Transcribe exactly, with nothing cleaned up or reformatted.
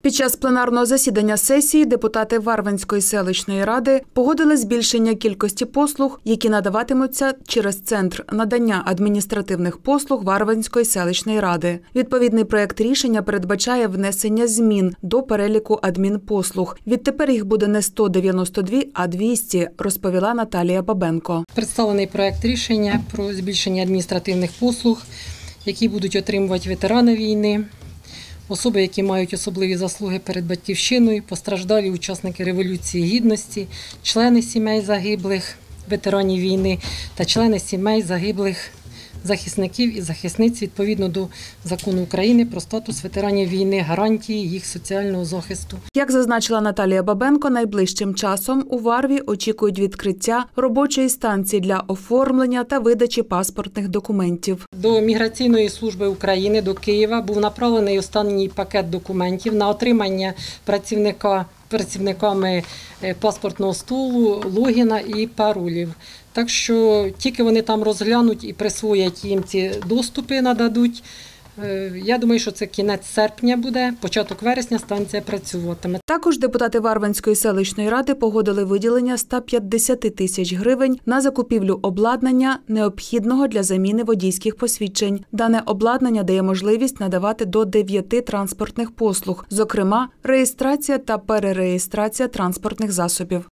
Під час пленарного засідання сесії депутати Варвинської селищної ради погодили збільшення кількості послуг, які надаватимуться через Центр надання адміністративних послуг Варвинської селищної ради. Відповідний проєкт рішення передбачає внесення змін до переліку адмінпослуг. Відтепер їх буде не сто дев'яносто два, а двісті, розповіла Наталія Бабенко. Представлений проєкт рішення про збільшення адміністративних послуг, які будуть отримувати ветерани війни, особи, які мають особливі заслуги перед Батьківщиною, постраждалі учасники Революції Гідності, члени сімей загиблих ветеранів війни та члени сімей загиблих захисників і захисниць відповідно до Закону України про статус ветеранів війни, гарантії їх соціального захисту. Як зазначила Наталія Бабенко, найближчим часом у Варві очікують відкриття робочої станції для оформлення та видачі паспортних документів. До Міграційної служби України, до Києва був направлений останній пакет документів на отримання працівника працівниками паспортного столу, логіна і паролів. Так що тільки вони там розглянуть і присвоять їм ці доступи, нададуть. Я думаю, що це кінець серпня буде, початок вересня станція працюватиме. Також депутати Варвинської селищної ради погодили виділення ста п'ятдесят тисяч гривень на закупівлю обладнання, необхідного для заміни водійських посвідчень. Дане обладнання дає можливість надавати до дев'яти транспортних послуг, зокрема реєстрація та перереєстрація транспортних засобів.